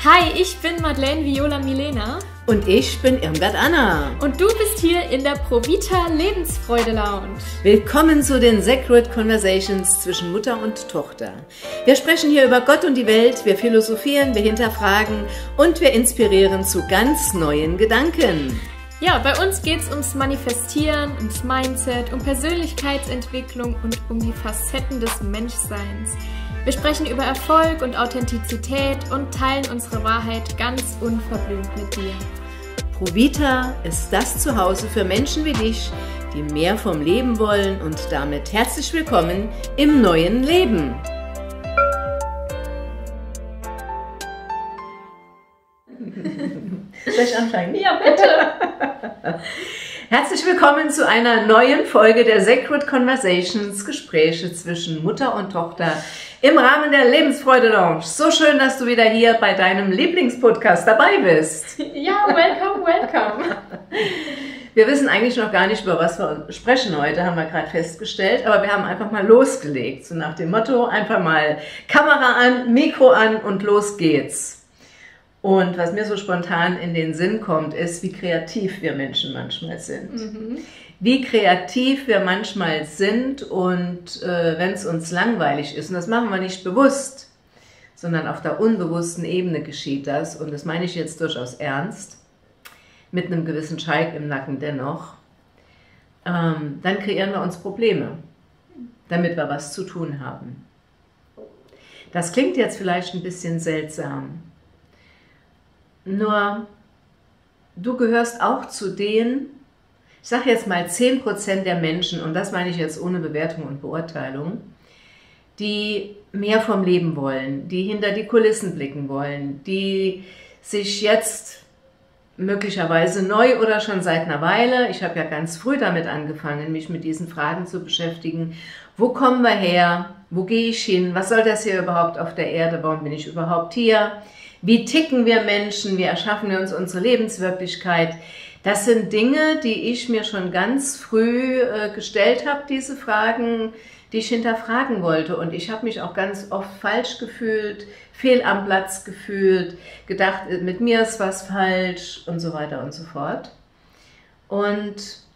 Hi, ich bin Madeleine Viola Milena. Und ich bin Irmgard Anna. Und du bist hier in der Provita Lebensfreude Lounge. Willkommen zu den Sacred Conversations zwischen Mutter und Tochter. Wir sprechen hier über Gott und die Welt, wir philosophieren, wir hinterfragen und wir inspirieren zu ganz neuen Gedanken. Ja, bei uns geht es ums Manifestieren, ums Mindset, um Persönlichkeitsentwicklung und um die Facetten des Menschseins. Wir sprechen über Erfolg und Authentizität und teilen unsere Wahrheit ganz unverblümt mit dir. Provita ist das Zuhause für Menschen wie dich, die mehr vom Leben wollen, und damit herzlich willkommen im neuen Leben. Soll ich anfangen? Ja, bitte! Herzlich willkommen zu einer neuen Folge der Sacred Conversations, Gespräche zwischen Mutter und Tochter im Rahmen der Lebensfreude Lounge. So schön, dass du wieder hier bei deinem Lieblingspodcast dabei bist. Ja, welcome, welcome. Wir wissen eigentlich noch gar nicht, über was wir sprechen heute, haben wir gerade festgestellt, aber wir haben einfach mal losgelegt, so nach dem Motto, einfach mal Kamera an, Mikro an und los geht's. Und was mir so spontan in den Sinn kommt, ist, wie kreativ wir Menschen manchmal sind. Wie kreativ wir manchmal sind, und wenn es uns langweilig ist, und das machen wir nicht bewusst, sondern auf der unbewussten Ebene geschieht das, und das meine ich jetzt durchaus ernst, mit einem gewissen Schalk im Nacken dennoch, dann kreieren wir uns Probleme, damit wir was zu tun haben. Das klingt jetzt vielleicht ein bisschen seltsam. Nur, du gehörst auch zu den, ich sage jetzt mal 10% der Menschen, und das meine ich jetzt ohne Bewertung und Beurteilung, die mehr vom Leben wollen, die hinter die Kulissen blicken wollen, die sich jetzt möglicherweise neu oder schon seit einer Weile, ich habe ja ganz früh damit angefangen, mich mit diesen Fragen zu beschäftigen, wo kommen wir her, wo gehe ich hin, was soll das hier überhaupt auf der Erde, warum bin ich überhaupt hier? Wie ticken wir Menschen? Wie erschaffen wir uns unsere Lebenswirklichkeit? Das sind Dinge, die ich mir schon ganz früh gestellt habe, diese Fragen, die ich hinterfragen wollte. Und ich habe mich auch ganz oft falsch gefühlt, fehl am Platz gefühlt, gedacht, mit mir ist was falsch und so weiter und so fort. Und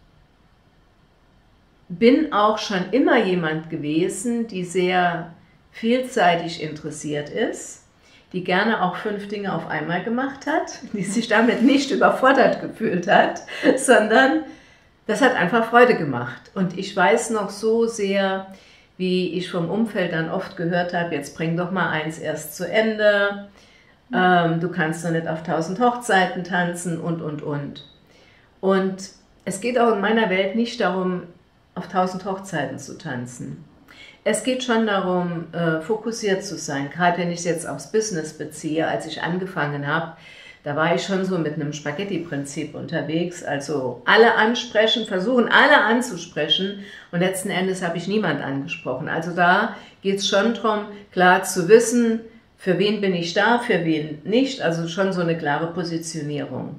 bin auch schon immer jemand gewesen, die sehr vielseitig interessiert ist, die gerne auch 5 Dinge auf einmal gemacht hat, die sich damit nicht überfordert gefühlt hat, sondern das hat einfach Freude gemacht. Und ich weiß noch so sehr, wie ich vom Umfeld dann oft gehört habe, jetzt bring doch mal eins erst zu Ende, du kannst doch nicht auf 1000 Hochzeiten tanzen und. Und es geht auch in meiner Welt nicht darum, auf 1000 Hochzeiten zu tanzen. Es geht schon darum, fokussiert zu sein, gerade wenn ich es jetzt aufs Business beziehe. Als ich angefangen habe, da war ich schon so mit einem Spaghetti-Prinzip unterwegs, also alle ansprechen, versuchen alle anzusprechen, und letzten Endes habe ich niemand angesprochen. Also da geht es schon darum, klar zu wissen, für wen bin ich da, für wen nicht, also schon so eine klare Positionierung.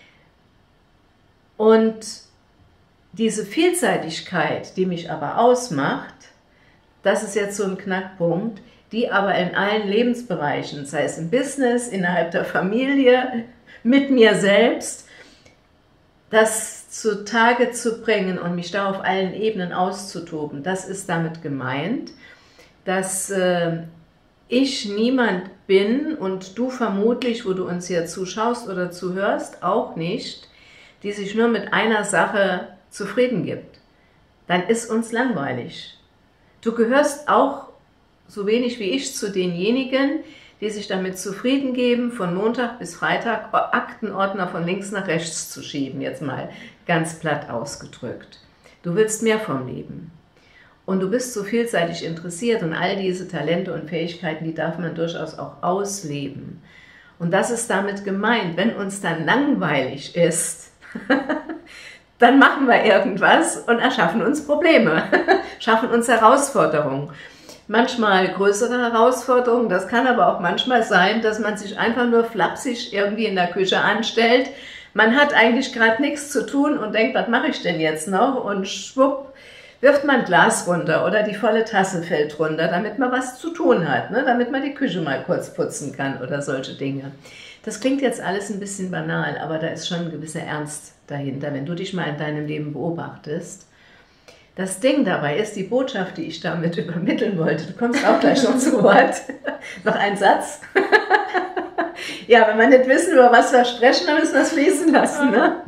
Und diese Vielseitigkeit, die mich aber ausmacht, das ist jetzt so ein Knackpunkt, die aber in allen Lebensbereichen, sei es im Business, innerhalb der Familie, mit mir selbst, das zutage zu bringen und mich da auf allen Ebenen auszutoben, das ist damit gemeint, dass ich niemand bin, und du vermutlich, wo du uns hier zuschaust oder zuhörst, auch nicht, die sich nur mit einer Sache zufrieden gibt. Dann ist uns langweilig. Du gehörst auch so wenig wie ich zu denjenigen, die sich damit zufrieden geben, von Montag bis Freitag Aktenordner von links nach rechts zu schieben, jetzt mal ganz platt ausgedrückt. Du willst mehr vom Leben. Und du bist so vielseitig interessiert, und all diese Talente und Fähigkeiten, die darf man durchaus auch ausleben. Und das ist damit gemeint, wenn uns dann langweilig ist, dann machen wir irgendwas und erschaffen uns Probleme, schaffen uns Herausforderungen. Manchmal größere Herausforderungen, das kann aber auch manchmal sein, dass man sich einfach nur flapsig irgendwie in der Küche anstellt. Man hat eigentlich gerade nichts zu tun und denkt, was mache ich denn jetzt noch? Und schwupp, wirft man ein Glas runter oder die volle Tasse fällt runter, damit man was zu tun hat, ne? Damit man die Küche mal kurz putzen kann oder solche Dinge. Das klingt jetzt alles ein bisschen banal, aber da ist schon ein gewisser Ernst dahinter, wenn du dich mal in deinem Leben beobachtest. Das Ding dabei ist, die Botschaft, die ich damit übermitteln wollte, du kommst auch gleich noch zu Wort. Noch ein Satz. Ja, wenn wir nicht wissen, über was wir sprechen, dann müssen wir es fließen lassen. Ne?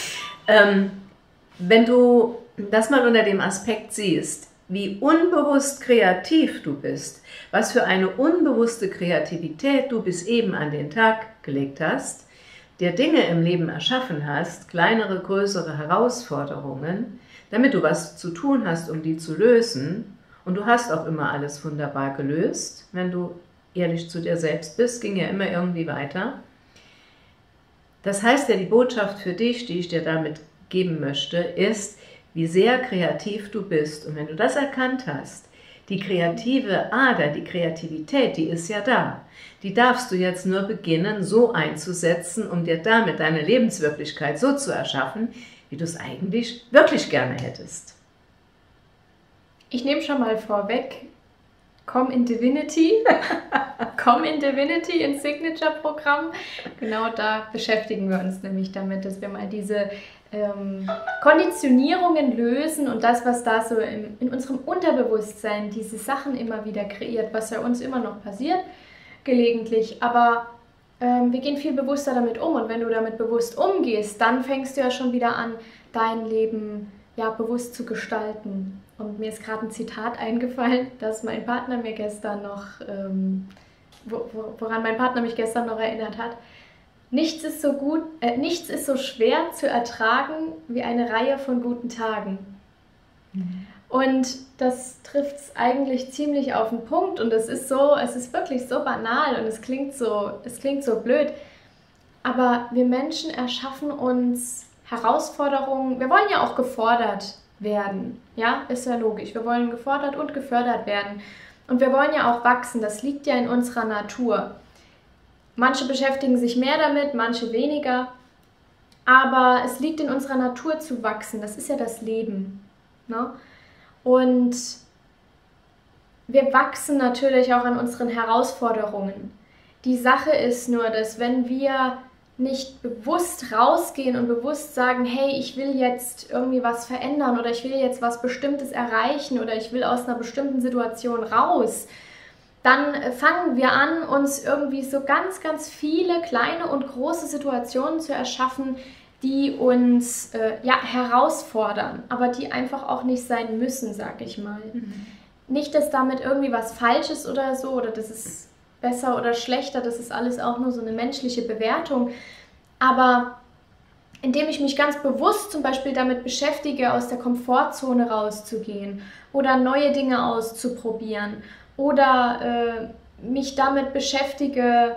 Wenn du das mal unter dem Aspekt siehst, wie unbewusst kreativ du bist, was für eine unbewusste Kreativität du bis eben an den Tag gelegt hast, dir Dinge im Leben erschaffen hast, kleinere, größere Herausforderungen, damit du was zu tun hast, um die zu lösen, und du hast auch immer alles wunderbar gelöst, wenn du ehrlich zu dir selbst bist, ging ja immer irgendwie weiter. Das heißt ja, die Botschaft für dich, die ich dir damit geben möchte, ist, wie sehr kreativ du bist. Und wenn du das erkannt hast, die kreative Ader, die Kreativität, die ist ja da. Die darfst du jetzt nur beginnen, so einzusetzen, um dir damit deine Lebenswirklichkeit so zu erschaffen, wie du es eigentlich wirklich gerne hättest. Ich nehme schon mal vorweg, Come in Divinity, Come in Divinity ins Signature-Programm. Genau da beschäftigen wir uns nämlich damit, dass wir mal diese Konditionierungen lösen und das, was da so in unserem Unterbewusstsein, diese Sachen immer wieder kreiert, was ja uns immer noch passiert, gelegentlich, aber wir gehen viel bewusster damit um, und wenn du damit bewusst umgehst, dann fängst du ja schon wieder an, dein Leben ja bewusst zu gestalten. Und mir ist gerade ein Zitat eingefallen, das mein Partner mir gestern noch, woran mein Partner mich gestern noch erinnert hat. Nichts ist so schwer zu ertragen wie eine Reihe von guten Tagen. Mhm. Und das trifft es eigentlich ziemlich auf den Punkt, und es ist wirklich so banal und es klingt so blöd. Aber wir Menschen erschaffen uns Herausforderungen. Wir wollen ja auch gefordert werden. Ja, ist ja logisch. Wir wollen gefordert und gefördert werden. Und wir wollen ja auch wachsen. Das liegt ja in unserer Natur. Manche beschäftigen sich mehr damit, manche weniger. Aber es liegt in unserer Natur zu wachsen. Das ist ja das Leben. Ne? Und wir wachsen natürlich auch an unseren Herausforderungen. Die Sache ist nur, dass wenn wir nicht bewusst rausgehen und bewusst sagen, hey, ich will jetzt irgendwie was verändern oder ich will jetzt was Bestimmtes erreichen oder ich will aus einer bestimmten Situation raus, dann fangen wir an, uns irgendwie so ganz, ganz viele kleine und große Situationen zu erschaffen, die uns herausfordern, aber die einfach auch nicht sein müssen, sag ich mal. Mhm. Nicht, dass damit irgendwie was falsch ist oder so, oder das ist besser oder schlechter, das ist alles auch nur so eine menschliche Bewertung. Aber indem ich mich ganz bewusst zum Beispiel damit beschäftige, aus der Komfortzone rauszugehen oder neue Dinge auszuprobieren oder mich damit beschäftige,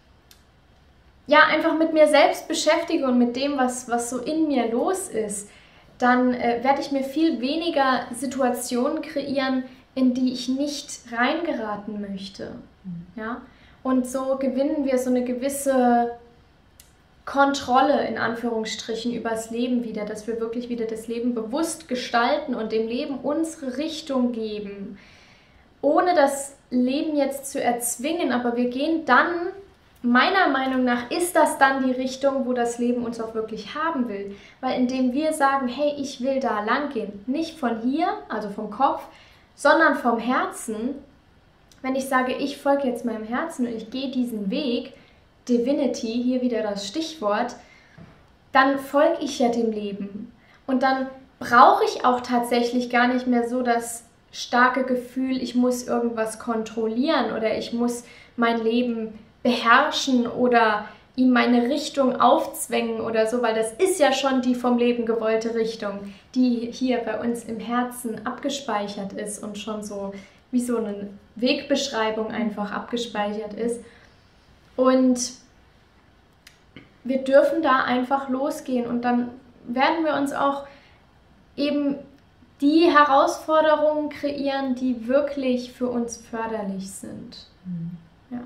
ja, einfach mit mir selbst beschäftige und mit dem, was so in mir los ist, dann werde ich mir viel weniger Situationen kreieren, in die ich nicht reingeraten möchte. Ja? Und so gewinnen wir so eine gewisse Kontrolle, in Anführungsstrichen, übers Leben wieder, dass wir wirklich wieder das Leben bewusst gestalten und dem Leben unsere Richtung geben, ohne das Leben jetzt zu erzwingen, aber wir gehen dann, meiner Meinung nach, ist das dann die Richtung, wo das Leben uns auch wirklich haben will, weil indem wir sagen, hey, ich will da lang gehen, nicht von hier, also vom Kopf, sondern vom Herzen. Wenn ich sage, ich folge jetzt meinem Herzen und ich gehe diesen Weg, Divinity, hier wieder das Stichwort, dann folge ich ja dem Leben. Und dann brauche ich auch tatsächlich gar nicht mehr so das starke Gefühl, ich muss irgendwas kontrollieren oder ich muss mein Leben beherrschen oder ihm meine Richtung aufzwängen oder so, weil das ist ja schon die vom Leben gewollte Richtung, die hier bei uns im Herzen abgespeichert ist und schon so wie so eine Wegbeschreibung einfach abgespeichert ist. Und wir dürfen da einfach losgehen und dann werden wir uns auch eben die Herausforderungen kreieren, die wirklich für uns förderlich sind. Ja.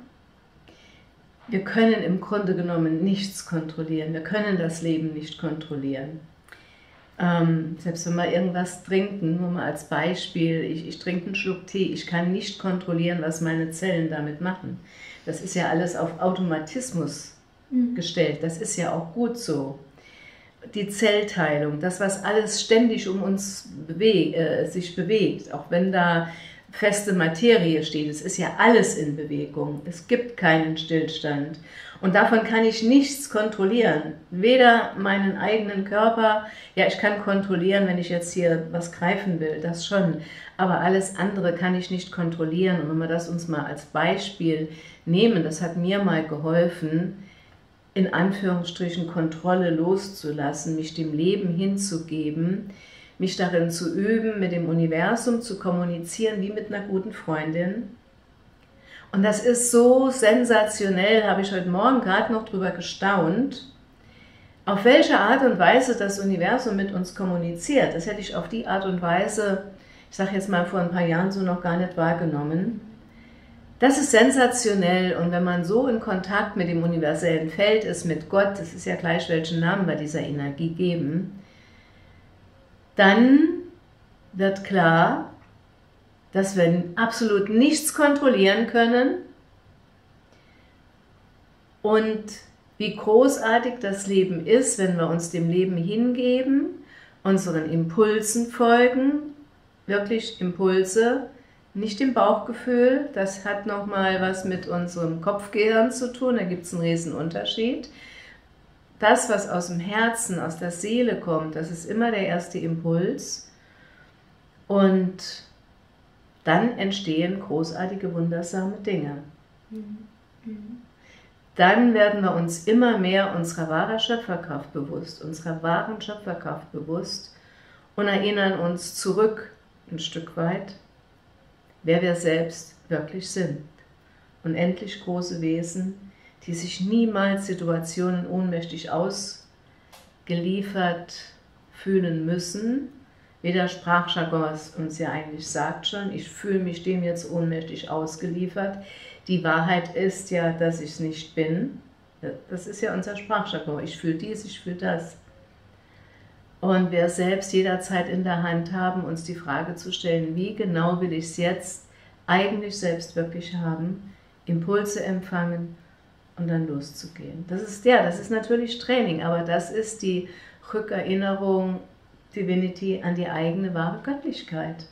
Wir können im Grunde genommen nichts kontrollieren. Wir können das Leben nicht kontrollieren. Selbst wenn wir irgendwas trinken, nur mal als Beispiel, ich trinke einen Schluck Tee, ich kann nicht kontrollieren, was meine Zellen damit machen. Das ist ja alles auf Automatismus gestellt, das ist ja auch gut so. Die Zellteilung, das, was alles ständig um uns sich bewegt, auch wenn da feste Materie steht, es ist ja alles in Bewegung, es gibt keinen Stillstand. Und davon kann ich nichts kontrollieren, weder meinen eigenen Körper, ja, ich kann kontrollieren, wenn ich jetzt hier was greifen will, das schon, aber alles andere kann ich nicht kontrollieren. Und wenn wir das uns mal als Beispiel nehmen, das hat mir mal geholfen, in Anführungsstrichen Kontrolle loszulassen, mich dem Leben hinzugeben, mich darin zu üben, mit dem Universum zu kommunizieren, wie mit einer guten Freundin. Und das ist so sensationell, habe ich heute Morgen gerade noch drüber gestaunt, auf welche Art und Weise das Universum mit uns kommuniziert. Das hätte ich auf die Art und Weise, ich sage jetzt mal vor ein paar Jahren so, noch gar nicht wahrgenommen. Das ist sensationell, und wenn man so in Kontakt mit dem universellen Feld ist, mit Gott, das ist ja gleich, welchen Namen wir dieser Energie geben, dann wird klar, dass wir absolut nichts kontrollieren können und wie großartig das Leben ist, wenn wir uns dem Leben hingeben, unseren Impulsen folgen, wirklich Impulse, nicht dem Bauchgefühl, das hat nochmal was mit unserem Kopfgehirn zu tun, da gibt es einen riesen Unterschied. Das, was aus dem Herzen, aus der Seele kommt, das ist immer der erste Impuls, und dann entstehen großartige, wundersame Dinge. Dann werden wir uns immer mehr unserer wahren Schöpferkraft bewusst, und erinnern uns zurück ein Stück weit, wer wir selbst wirklich sind. Unendlich große Wesen, die sich niemals Situationen ohnmächtig ausgeliefert fühlen müssen. Wie der Sprachjargon uns ja eigentlich sagt schon, ich fühle mich dem jetzt ohnmächtig ausgeliefert. Die Wahrheit ist ja, dass ich es nicht bin. Das ist ja unser Sprachjargon. Ich fühle dies, ich fühle das. Und wir selbst jederzeit in der Hand haben, uns die Frage zu stellen, wie genau will ich es jetzt eigentlich selbst wirklich haben, Impulse empfangen und dann loszugehen. Das ist natürlich Training, aber das ist die Rückerinnerung, Divinity, an die eigene wahre Göttlichkeit.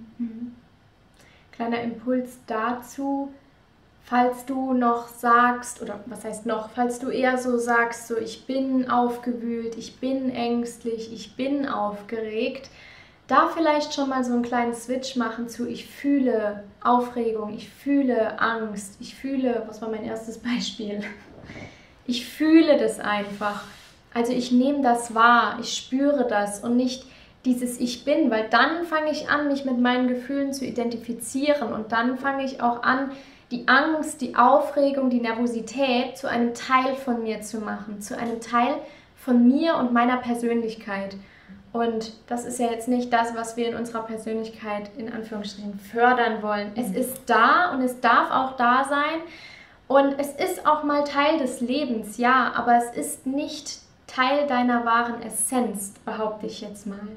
Kleiner Impuls dazu, falls du noch sagst, oder was heißt noch, falls du eher so sagst, so ich bin aufgewühlt, ich bin ängstlich, ich bin aufgeregt, da vielleicht schon mal so einen kleinen Switch machen zu ich fühle Aufregung, ich fühle Angst, ich fühle, was war mein erstes Beispiel? Ich fühle das einfach. Also ich nehme das wahr, ich spüre das und nicht dieses Ich bin, weil dann fange ich an, mich mit meinen Gefühlen zu identifizieren, und dann fange ich auch an, die Angst, die Aufregung, die Nervosität zu einem Teil von mir zu machen, zu einem Teil von mir und meiner Persönlichkeit. Und das ist ja jetzt nicht das, was wir in unserer Persönlichkeit in Anführungsstrichen fördern wollen. Es ist da und es darf auch da sein und es ist auch mal Teil des Lebens, ja, aber es ist nicht Teil deiner wahren Essenz, behaupte ich jetzt mal.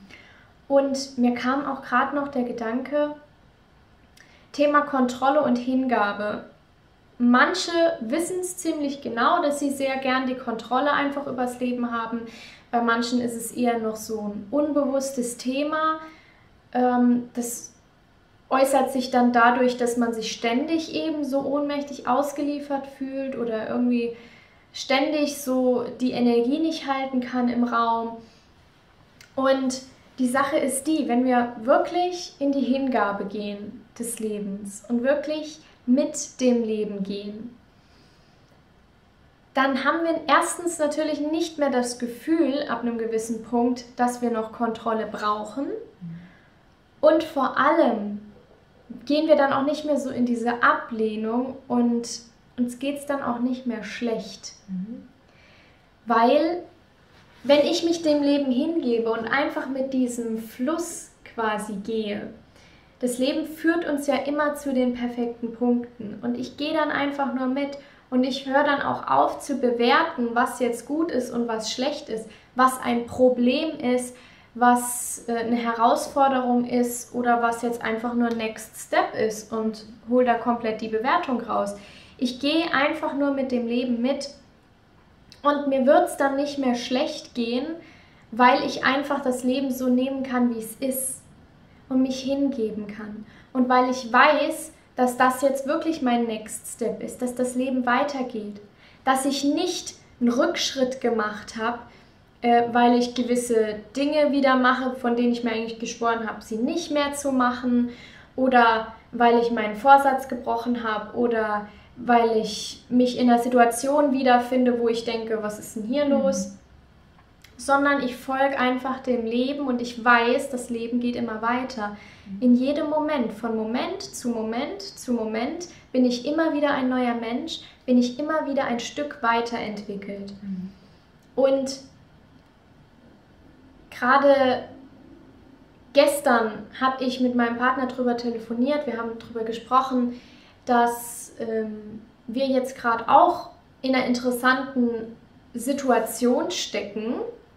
Und mir kam auch gerade noch der Gedanke, Thema Kontrolle und Hingabe. Manche wissen es ziemlich genau, dass sie sehr gern die Kontrolle einfach übers Leben haben. Bei manchen ist es eher noch so ein unbewusstes Thema. Das äußert sich dann dadurch, dass man sich ständig eben so ohnmächtig ausgeliefert fühlt oder irgendwie ständig so die Energie nicht halten kann im Raum. Und die Sache ist die, wenn wir wirklich in die Hingabe gehen des Lebens und wirklich mit dem Leben gehen, dann haben wir erstens natürlich nicht mehr das Gefühl ab einem gewissen Punkt, dass wir noch Kontrolle brauchen, und vor allem gehen wir dann auch nicht mehr so in diese Ablehnung und uns geht es dann auch nicht mehr schlecht. Weil, wenn ich mich dem Leben hingebe und einfach mit diesem Fluss quasi gehe, das Leben führt uns ja immer zu den perfekten Punkten und ich gehe dann einfach nur mit Und ich höre dann auch auf zu bewerten, was jetzt gut ist und was schlecht ist, was ein Problem ist, was eine Herausforderung ist oder was jetzt einfach nur Next Step ist und hole da komplett die Bewertung raus. Ich gehe einfach nur mit dem Leben mit und mir wird es dann nicht mehr schlecht gehen, weil ich einfach das Leben so nehmen kann, wie es ist und mich hingeben kann. Und weil ich weiß, dass das jetzt wirklich mein Next Step ist, dass das Leben weitergeht, dass ich nicht einen Rückschritt gemacht habe, weil ich gewisse Dinge wieder mache, von denen ich mir eigentlich geschworen habe, sie nicht mehr zu machen, oder weil ich meinen Vorsatz gebrochen habe, oder weil ich mich in einer Situation wiederfinde, wo ich denke, was ist denn hier los? Sondern ich folge einfach dem Leben und ich weiß, das Leben geht immer weiter. In jedem Moment, von Moment zu Moment zu Moment, bin ich immer wieder ein neuer Mensch, bin ich immer wieder ein Stück weiterentwickelt. Und gerade gestern habe ich mit meinem Partner darüber telefoniert, wir haben darüber gesprochen, dass wir jetzt gerade auch in einer interessanten Situation stecken,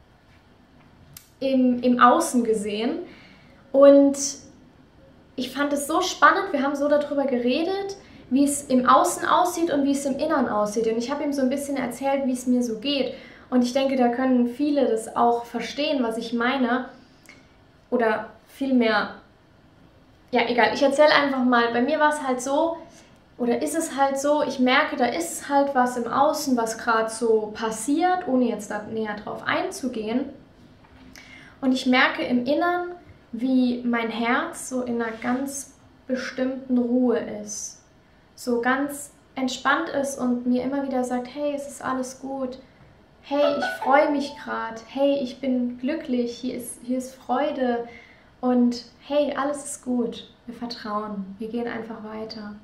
im Außen gesehen. Und ich fand es so spannend, wir haben so darüber geredet, wie es im Außen aussieht und wie es im Inneren aussieht. Und ich habe ihm so ein bisschen erzählt, wie es mir so geht. Und ich denke, da können viele das auch verstehen, was ich meine. Oder vielmehr, ja egal, ich erzähle einfach mal, bei mir war es halt so, oder ist es halt so, ich merke, da ist halt was im Außen, was gerade so passiert, ohne jetzt da näher drauf einzugehen. Und ich merke im Inneren, wie mein Herz so in einer ganz bestimmten Ruhe ist. So ganz entspannt ist und mir immer wieder sagt, hey, es ist alles gut. Hey, ich freue mich gerade. Hey, ich bin glücklich. Hier ist Freude. Und hey, alles ist gut. Wir vertrauen. Wir gehen einfach weiter.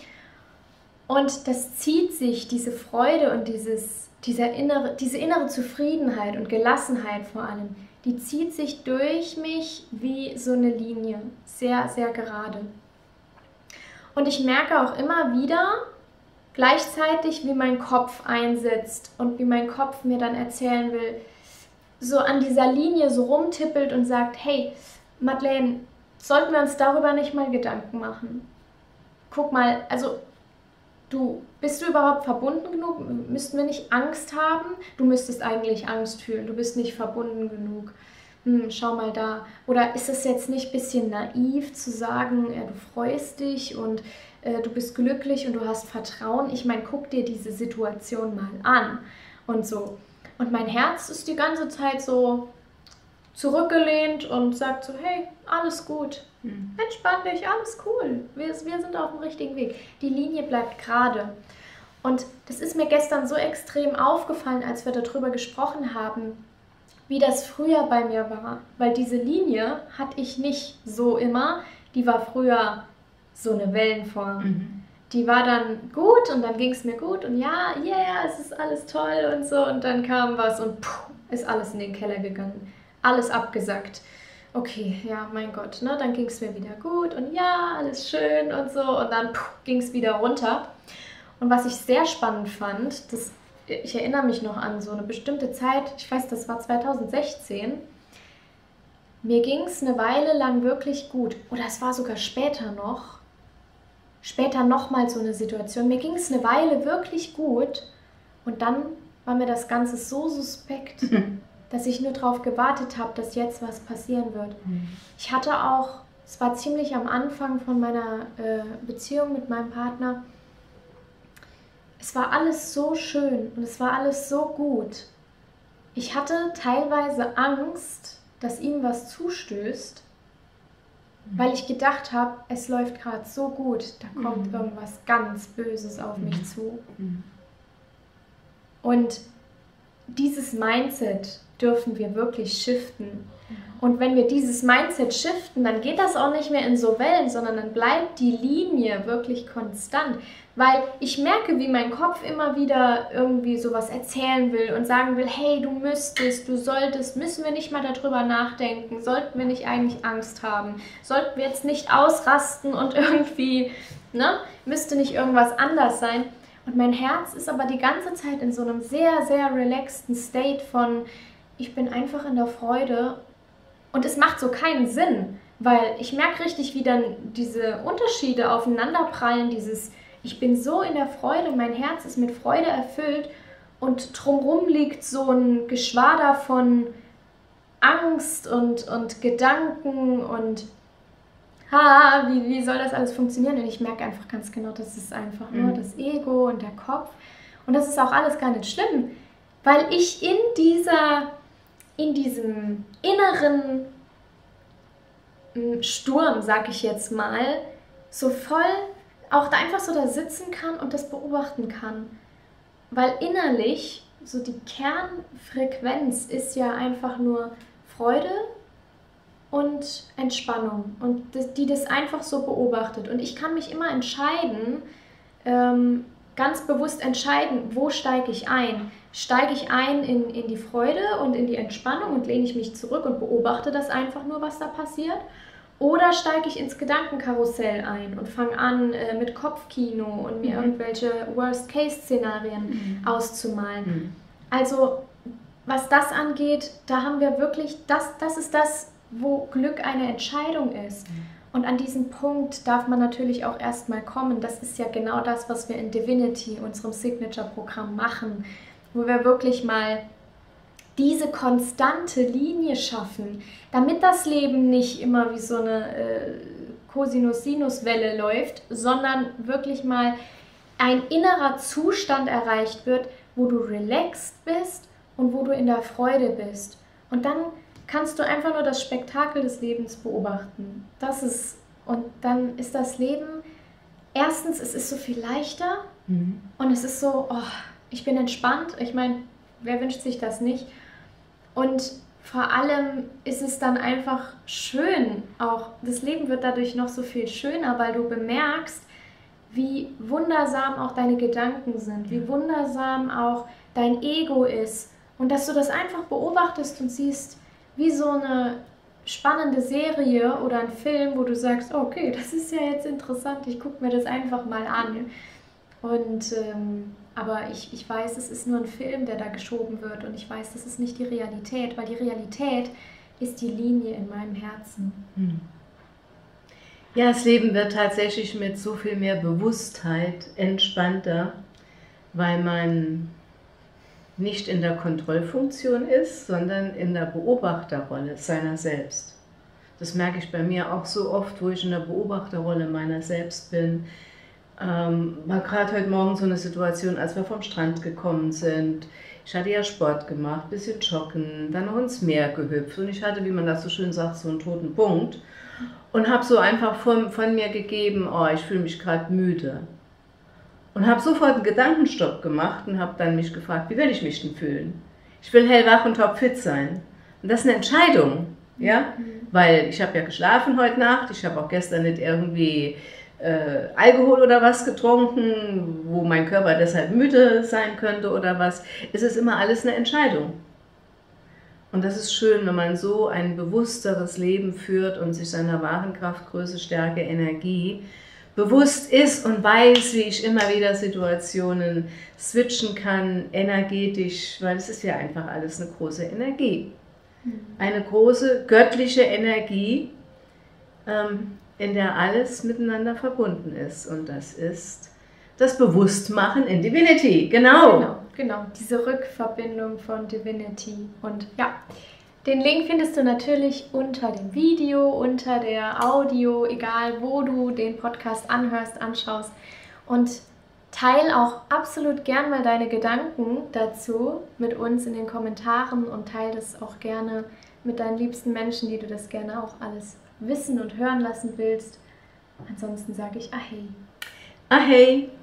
Und das zieht sich, diese Freude und diese innere Zufriedenheit und Gelassenheit vor allem, die zieht sich durch mich wie so eine Linie, sehr, sehr gerade. Und ich merke auch immer wieder gleichzeitig, wie mein Kopf einsetzt und wie mein Kopf mir dann erzählen will, so an dieser Linie so rumtippelt und sagt, hey, Madeleine, sollten wir uns darüber nicht mal Gedanken machen? Guck mal, also bist du überhaupt verbunden genug? Müssten wir nicht Angst haben? Du müsstest eigentlich Angst fühlen. Du bist nicht verbunden genug. Schau mal da. Oder ist es jetzt nicht ein bisschen naiv zu sagen, du freust dich und du bist glücklich und du hast Vertrauen? Ich meine, guck dir diese Situation mal an und so. Und mein Herz ist die ganze Zeit so zurückgelehnt und sagt so, hey, alles gut. Entspann dich, alles cool. Wir sind auf dem richtigen Weg. Die Linie bleibt gerade. Und das ist mir gestern so extrem aufgefallen, als wir darüber gesprochen haben, wie das früher bei mir war. Weil diese Linie hatte ich nicht so immer. Die war früher so eine Wellenform. Die war dann gut und dann ging es mir gut und ja, yeah, es ist alles toll und so. Und dann kam was und ist alles in den Keller gegangen. Alles abgesackt. Okay, ja, mein Gott, ne? Dann ging es mir wieder gut und ja, alles schön und so und dann ging es wieder runter. Und was ich sehr spannend fand, ich erinnere mich noch an so eine bestimmte Zeit, ich weiß, das war 2016, mir ging es eine Weile lang wirklich gut. Oder es war sogar später nochmal so eine Situation, mir ging es eine Weile wirklich gut und dann war mir das Ganze so suspekt, dass ich nur darauf gewartet habe, dass jetzt was passieren wird. Ich hatte auch, es war ziemlich am Anfang von meiner Beziehung mit meinem Partner, es war alles so schön und es war alles so gut. Ich hatte teilweise Angst, dass ihm was zustößt, weil ich gedacht habe, es läuft gerade so gut, da kommt irgendwas ganz Böses auf mich zu. Und dieses Mindset dürfen wir wirklich shiften. Und wenn wir dieses Mindset shiften, dann geht das auch nicht mehr in so Wellen, sondern dann bleibt die Linie wirklich konstant. Weil ich merke, wie mein Kopf immer wieder irgendwie sowas erzählen will und sagen will, hey, du müsstest, du solltest, müssen wir nicht mal darüber nachdenken, sollten wir nicht eigentlich Angst haben, sollten wir jetzt nicht ausrasten und irgendwie, ne, müsste nicht irgendwas anders sein. Und mein Herz ist aber die ganze Zeit in so einem sehr, sehr relaxten State von, ich bin einfach in der Freude. Und es macht so keinen Sinn, weil ich merke richtig, wie dann diese Unterschiede aufeinanderprallen, dieses, ich bin so in der Freude, mein Herz ist mit Freude erfüllt und drumherum liegt so ein Geschwader von Angst und Gedanken und wie soll das alles funktionieren? Und ich merke einfach ganz genau, das ist einfach nur das Ego und der Kopf. Und das ist auch alles gar nicht schlimm, weil ich in diesem inneren Sturm, sag ich jetzt mal, so voll auch da einfach so da sitzen kann und das beobachten kann. Weil innerlich, so die Kernfrequenz ist ja einfach nur Freude und Entspannung und die das einfach so beobachtet. Und ich kann mich immer entscheiden, ganz bewusst entscheiden, wo steige ich ein. Steige ich ein in die Freude und in die Entspannung und lehne ich mich zurück und beobachte das einfach nur, was da passiert? Oder steige ich ins Gedankenkarussell ein und fange an mit Kopfkino und mir irgendwelche Worst-Case-Szenarien auszumalen? Also was das angeht, da haben wir wirklich, das ist das, wo Glück eine Entscheidung ist. Und an diesen Punkt darf man natürlich auch erstmal kommen. Das ist ja genau das, was wir in Divinity, unserem Signature-Programm, machen, wo wir wirklich mal diese konstante Linie schaffen, damit das Leben nicht immer wie so eine Cosinus-Sinus-Welle läuft, sondern wirklich mal ein innerer Zustand erreicht wird, wo du relaxed bist und wo du in der Freude bist. Und dann kannst du einfach nur das Spektakel des Lebens beobachten. Und dann ist das Leben, erstens, es ist so viel leichter und es ist so, ich bin entspannt. Ich meine, wer wünscht sich das nicht? Und vor allem ist es dann einfach schön, auch das Leben wird dadurch noch so viel schöner, weil du bemerkst, wie wundersam auch deine Gedanken sind, wie wundersam auch dein Ego ist und dass du das einfach beobachtest und siehst, wie so eine spannende Serie oder ein Film, wo du sagst, okay, das ist ja jetzt interessant, ich gucke mir das einfach mal an. Und aber ich weiß, es ist nur ein Film, der da geschoben wird und ich weiß, das ist nicht die Realität, weil die Realität ist die Linie in meinem Herzen. Ja, das Leben wird tatsächlich mit so viel mehr Bewusstheit entspannter, weil man nicht in der Kontrollfunktion ist, sondern in der Beobachterrolle seiner selbst. Das merke ich bei mir auch so oft, wo ich in der Beobachterrolle meiner selbst bin. War gerade heute Morgen so eine Situation, als wir vom Strand gekommen sind. Ich hatte ja Sport gemacht, ein bisschen joggen, dann noch ins Meer gehüpft und ich hatte, wie man das so schön sagt, so einen toten Punkt und habe so einfach von mir gegeben, ich fühle mich gerade müde. Und habe sofort einen Gedankenstopp gemacht und habe dann mich gefragt, wie will ich mich denn fühlen? Ich will hellwach und topfit sein. Und das ist eine Entscheidung, ja? Weil ich habe ja geschlafen heute Nacht, ich habe auch gestern nicht irgendwie Alkohol oder was getrunken, wo mein Körper deshalb müde sein könnte oder was. Es ist immer alles eine Entscheidung. Und das ist schön, wenn man so ein bewussteres Leben führt und sich seiner wahren Kraft, Größe, Stärke, Energie bewusst ist und weiß, wie ich immer wieder Situationen switchen kann, energetisch, weil es ist ja einfach alles eine große Energie. Eine große göttliche Energie, in der alles miteinander verbunden ist. Und das ist das Bewusstmachen in Divinity. Genau, diese Rückverbindung von Divinity. Und ja, den Link findest du natürlich unter dem Video, unter der Audio, egal wo du den Podcast anhörst, anschaust. Und teil auch absolut gern mal deine Gedanken dazu mit uns in den Kommentaren und teil das auch gerne mit deinen liebsten Menschen, die du das gerne auch alles wissen und hören lassen willst. Ansonsten sage ich Ahei. Ahei.